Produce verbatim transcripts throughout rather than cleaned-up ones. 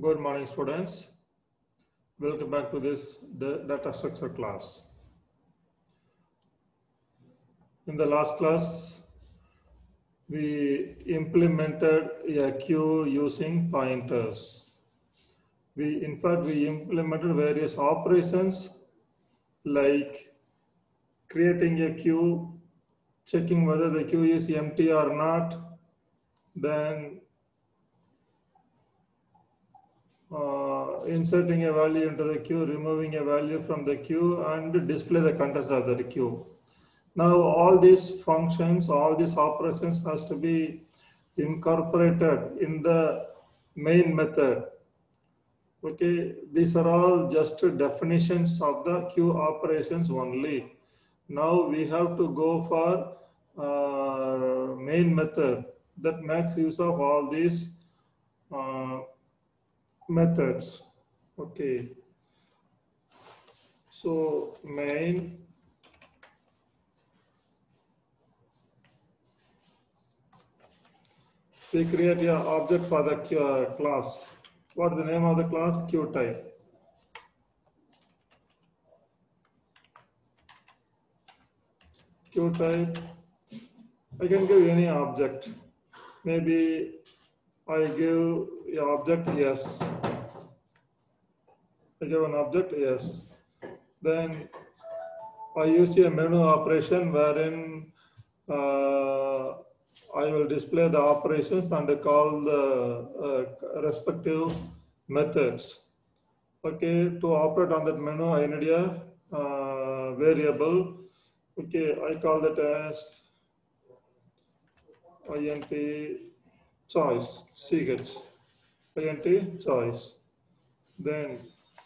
Good morning, students. Welcome back to this data structure class. In the last class, we implemented a queue using pointers. We, in fact, we implemented various operations like creating a queue, checking whether the queue is empty or not, then uh, inserting a value into the queue, removing a value from the queue, and display the contents of the queue. Now, all these functions, all these operations has to be incorporated in the main method. Okay, these are all just definitions of the queue operations only. Now we have to go for uh, main method that makes use of all these uh, methods. Okay, so main we create an object for the uh, class. What is the name of the class? Queue type. Queue type, I can give any object. Maybe I give an object yes. I give an object yes. Then I use a menu operation wherein uh, I will display the operations and call the uh, respective methods. Okay, to operate on that menu, I need a uh, variable. Okay, I call that as int choice, ch, int choice. Then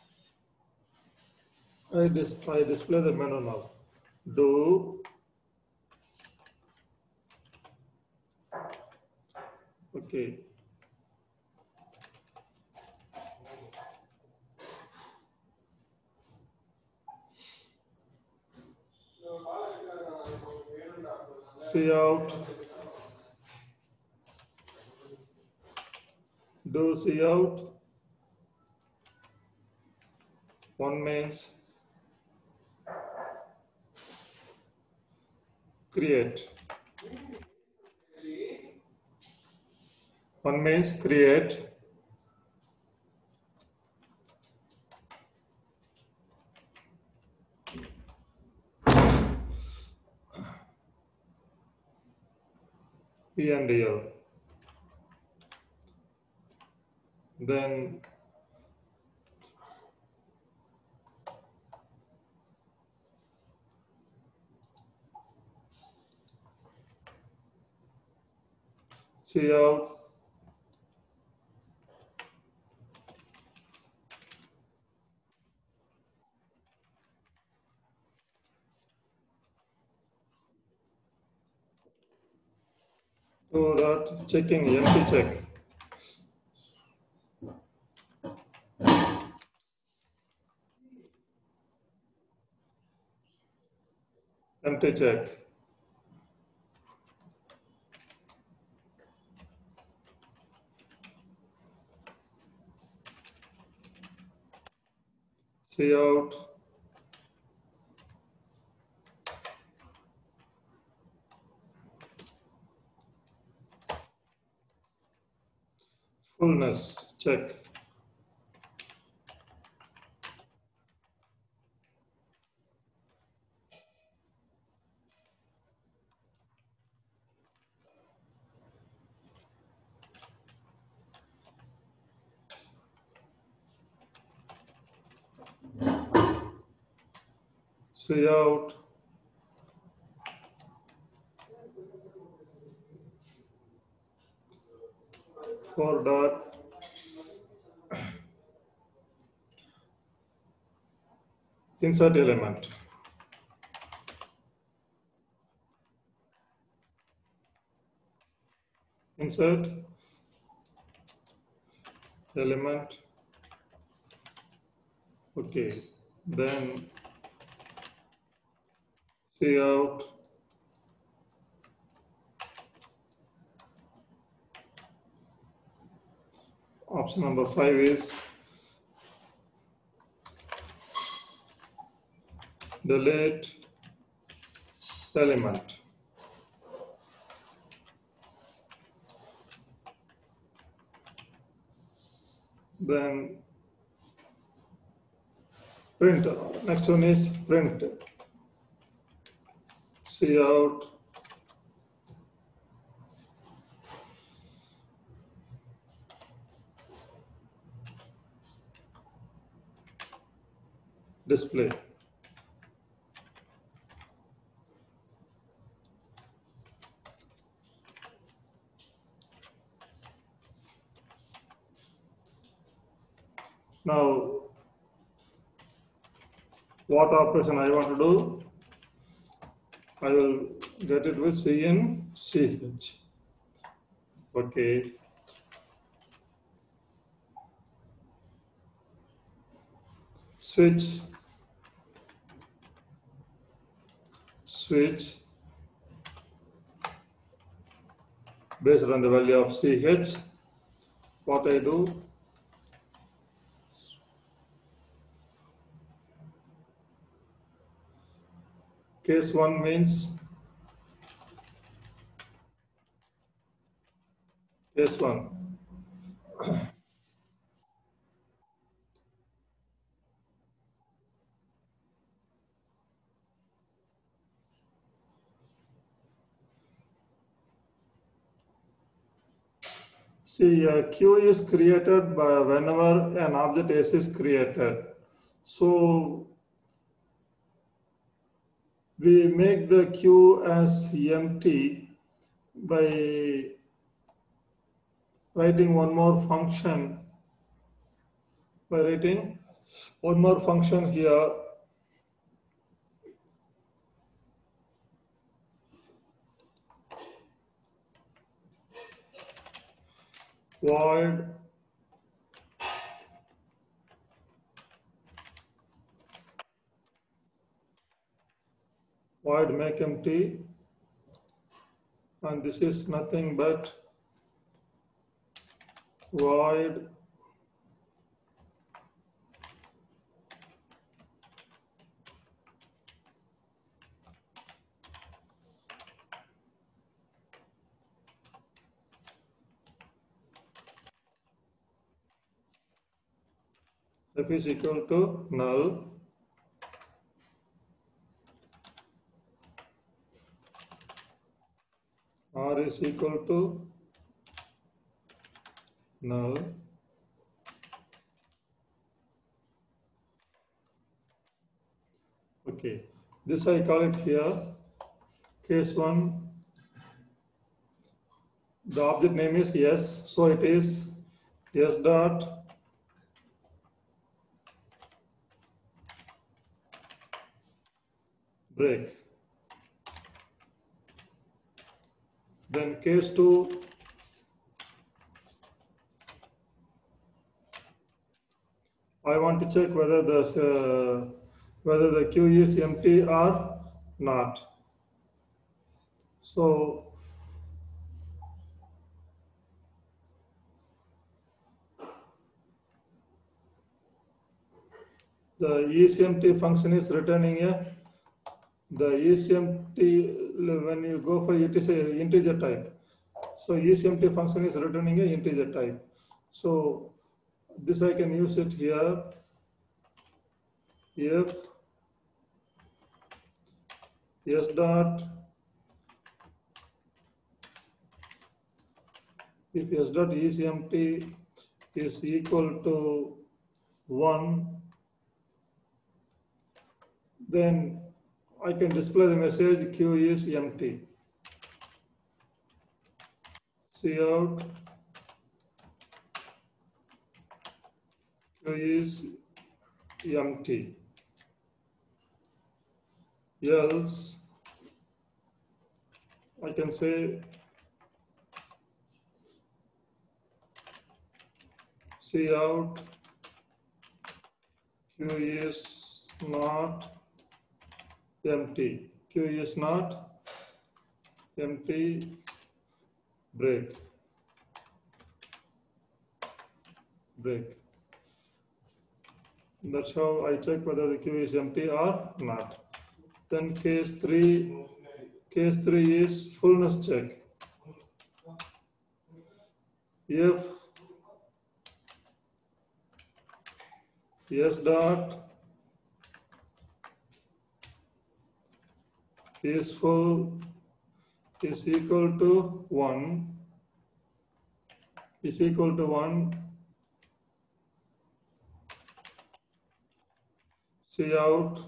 I, dis I display the menu now. Do, okay. See out, do see out. One means create. One means create. P and L. Then see out. To that checking empty check. Empty check. See out. Fullness check. See out. For dot. Insert element. Insert element. Okay. Then see out. option number five is delete element. Then print. Next one is print. Cout display. Now, what operation I want to do? I will get it with C N C H. Okay. Switch. Switch. Based on the value of C H. What I do? Case one means case one. See, uh, Q is created by whenever an object S is created. So we make the Q as empty by writing one more function. By writing one more function here. Void void make empty, and this is nothing but void f is equal to null. R is equal to null. Okay, this I call it here case one. The object name is S, so it is S dot break. Then case two, I want to check whether the uh, whether the queue is empty or not. So the isEmpty function is returning a the isEmpty when you go for it is a integer type. So isEmpty function is returning a integer type. So this I can use it here. If S dot if S dot isEmpty is equal to one, then I can display the message Q is empty. Cout Q is empty. Else I can say cout Q is not empty. Q is not empty, break. break. That's how I check whether the queue is empty or not. Then case three, case three is fullness check. If S dot is full is equal to one is equal to one, C out,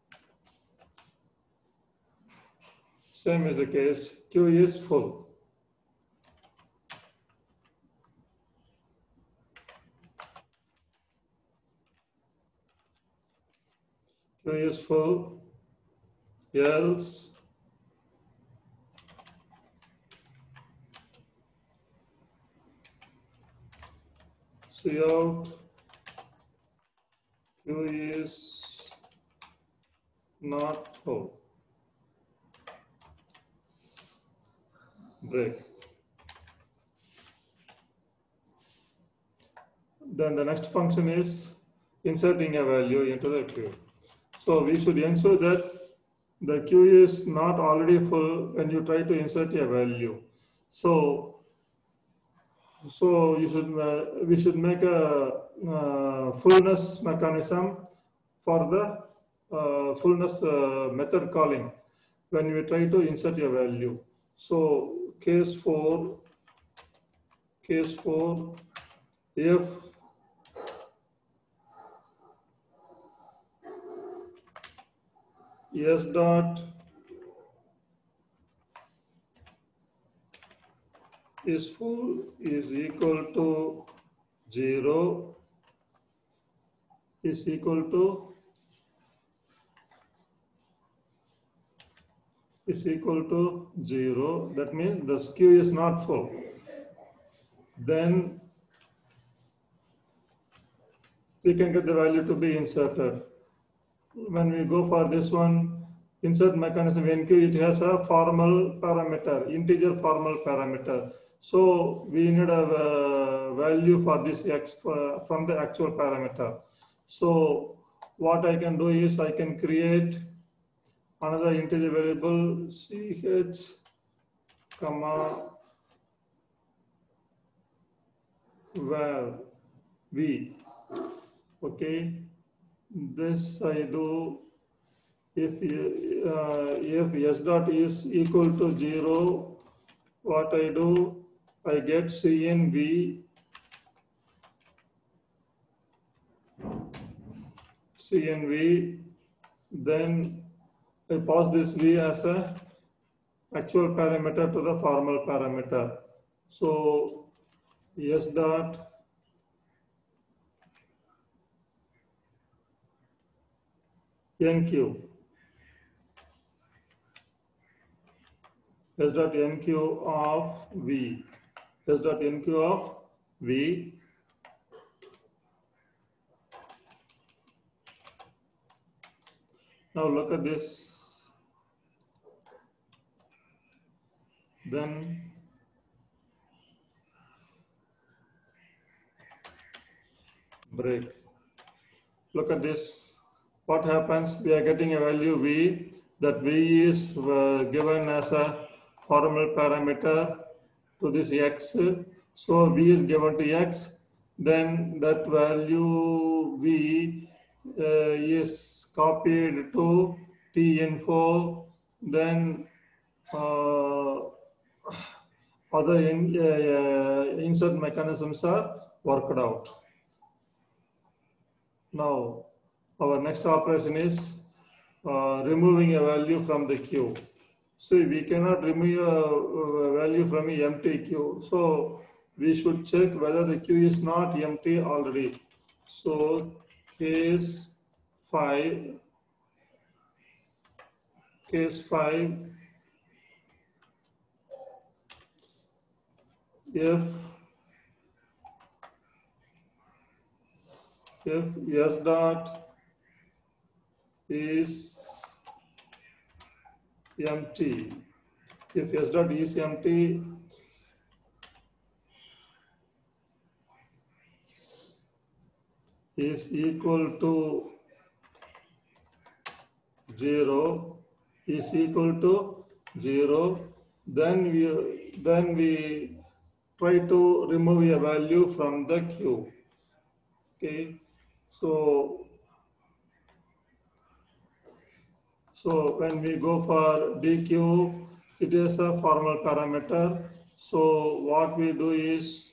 same is the case, Q is full. Q is full, else C out, Q is not full. Break. Then the next function is inserting a value into the queue. So we should ensure that the queue is not already full when you try to insert a value. So, so you should uh, we should make a uh, fullness mechanism for the uh, fullness uh, method calling when we try to insert a value. So case four, case four, if S dot is full is equal to zero is equal to is equal to zero. That means the queue is not full. Then we can get the value to be inserted. When we go for this one, insert mechanism enqueue, it has a formal parameter, integer formal parameter. So we need a uh, value for this x uh, from the actual parameter. So what I can do is I can create another integer variable ch comma var v. Okay, this I do if uh, if s dot is equal to zero. What I do, I get cnv cnv, then I pass this v as a actual parameter to the formal parameter. So s dot nq s dot nq of v s dot nq of v now look at this, then break. Look at this. What happens? We are getting a value v. That v is uh, given as a formal parameter to this x. So v is given to x. Then that value v uh, is copied to T info. Then uh, other in, uh, insert mechanisms are worked out. Now, our next operation is uh, removing a value from the queue. So we cannot remove a, a value from an empty queue. So we should check whether the queue is not empty already. So case five, case five, if if s dot is empty, if s dot is empty, is equal to zero is equal to zero, then we then we try to remove a value from the queue. Okay, so so when we go for D Q, it is a formal parameter. So what we do is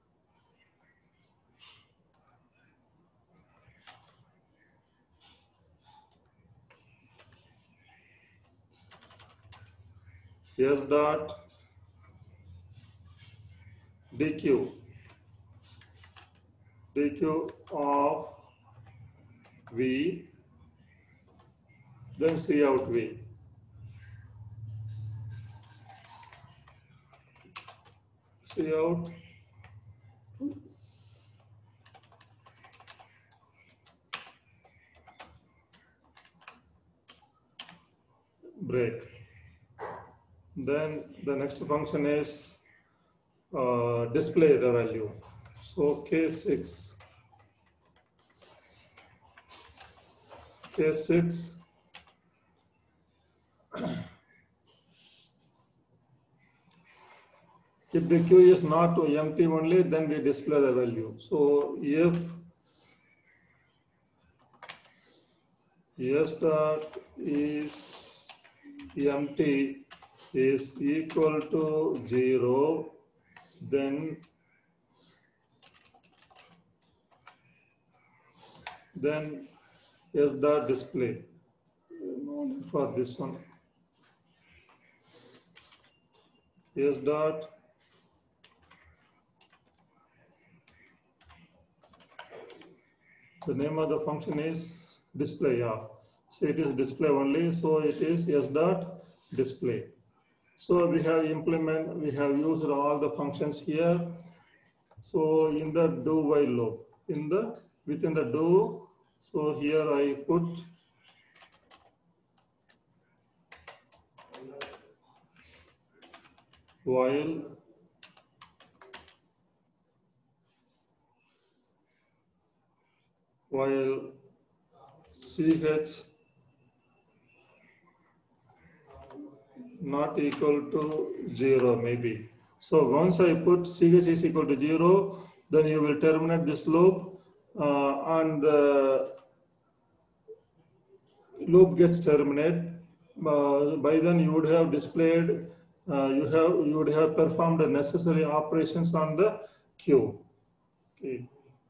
S dot D Q D Q of V, then C out V. C out break. Then the next function is uh, display the value. So K six, K six if the queue is not empty only, then we display the value. So if S dot is empty is equal to zero, then then S dot display. For this one, S dot the name of the function is display. Yeah, so it is display only. So it is S dot display. So we have implement, we have used all the functions here. So in the do while loop, in the within the do, so here I put while while ch not equal to zero maybe. So once I put ch is equal to zero, then you will terminate this loop uh, and the loop gets terminated. Uh, by then you would have displayed, uh, you have you would have performed the necessary operations on the queue. Okay.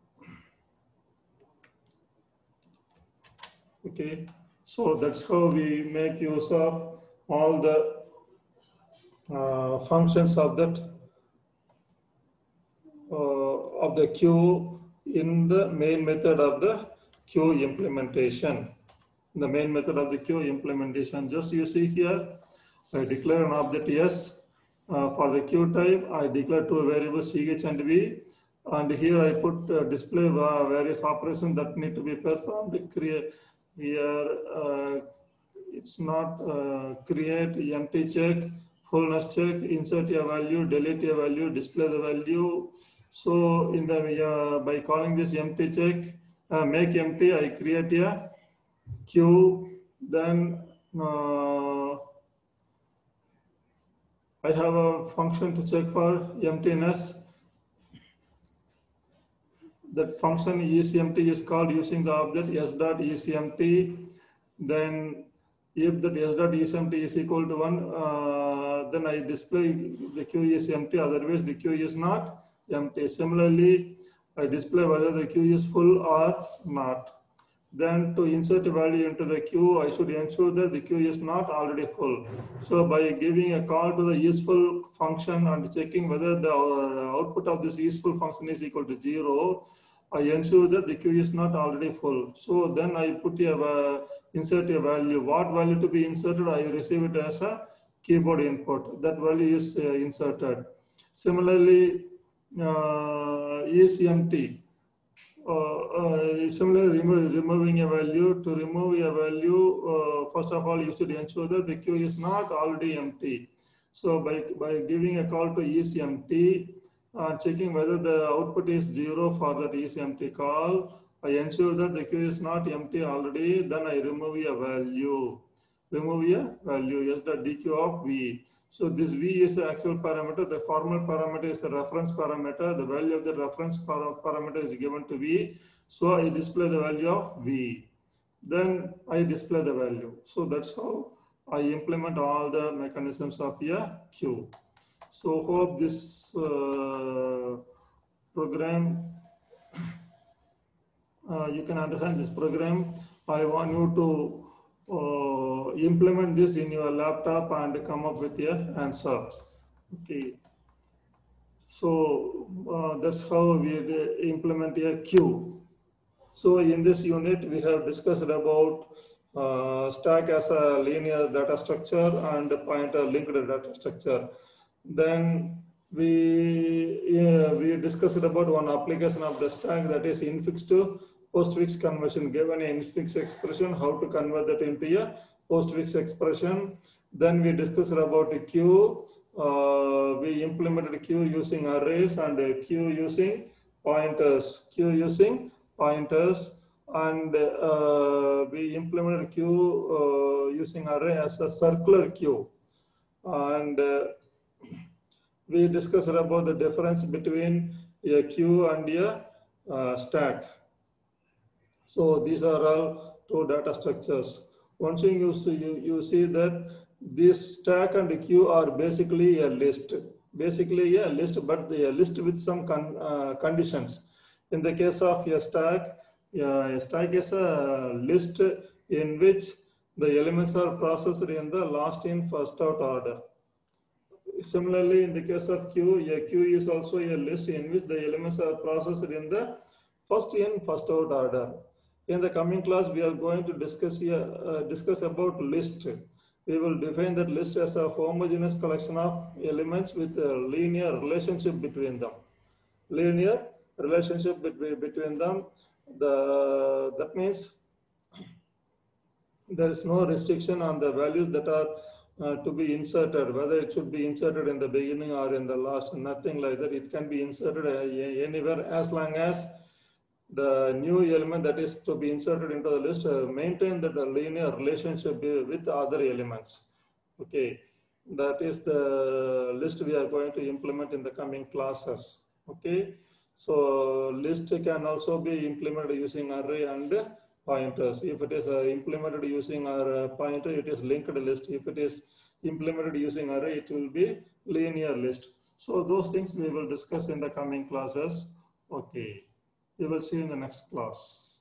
Okay. So that's how we make use of all the uh, functions of that uh, of the queue in the main method of the queue implementation. The main method of the queue implementation. Just you see here, I declare an object S uh, for the queue type. I declare two variables ch and v, and here I put uh, display uh, various operations that need to be performed. Create here, uh, it's not uh, create, empty check, fullness check, insert a value, delete a value, display the value. So in the uh, by calling this empty check, uh, make empty, I create a queue, then uh, I have a function to check for emptiness. That function isEmpty is called using the object s dot isEmpty. Then if that s dot isEmpty is equal to one, uh, then I display the queue is empty, otherwise the queue is not empty. Similarly, I display whether the queue is full or not. Then to insert a value into the queue, I should ensure that the queue is not already full. So by giving a call to the isFull function and checking whether the uh, output of this isFull function is equal to zero, I ensure that the queue is not already full. So then I put a uh, insert a value. What value to be inserted? I receive it as a keyboard input. That value is uh, inserted. Similarly, uh, isEmpty. Uh, uh, similarly, remo removing a value. To remove a value, uh, first of all, you should ensure that the queue is not already empty. So by, by giving a call to isEmpty, uh, checking whether the output is zero for that isEmpty call, I ensure that the queue is not empty already, then I remove a value. Remove a value as the dq of v. So this v is the actual parameter, the formal parameter is the reference parameter, the value of the reference parameter is given to v. So I display the value of v. Then I display the value. So that's how I implement all the mechanisms of a queue. So hope this uh, program, uh, you can understand this program. I want you to uh, implement this in your laptop and come up with a answer. Okay. So uh, that's how we implement a queue. So in this unit, we have discussed about uh, stack as a linear data structure and pointer linked data structure. Then we yeah, we discussed about one application of the stack, that is infix to postfix conversion. Given an infix expression, how to convert that into a postfix expression. Then we discussed about a queue. Uh, we implemented queue using arrays and a queue using pointers. Queue using pointers, and uh, we implemented queue uh, using array as a circular queue. And uh, we discussed about the difference between a queue and a uh, stack. So these are all two data structures. One thing you see, you, you see that this stack and the queue are basically a list. Basically a list, but a list with some con, uh, conditions. In the case of a stack, uh, a stack is a list in which the elements are processed in the last in, first out order. Similarly, in the case of queue, a queue is also a list in which the elements are processed in the first in, first out order. In the coming class, we are going to discuss here, uh, discuss about list. We will define that list as a homogeneous collection of elements with a linear relationship between them. Linear relationship between, between them. The, that means there is no restriction on the values that are uh, to be inserted, whether it should be inserted in the beginning or in the last, nothing like that. It can be inserted uh, anywhere as long as the new element that is to be inserted into the list uh, maintain that linear relationship with other elements. Okay, that is the list we are going to implement in the coming classes. Okay, so list can also be implemented using array and pointers. If it is uh, implemented using our uh, pointer, it is linked list. If it is implemented using array, it will be linear list. So those things we will discuss in the coming classes. Okay, we will see you in the next class.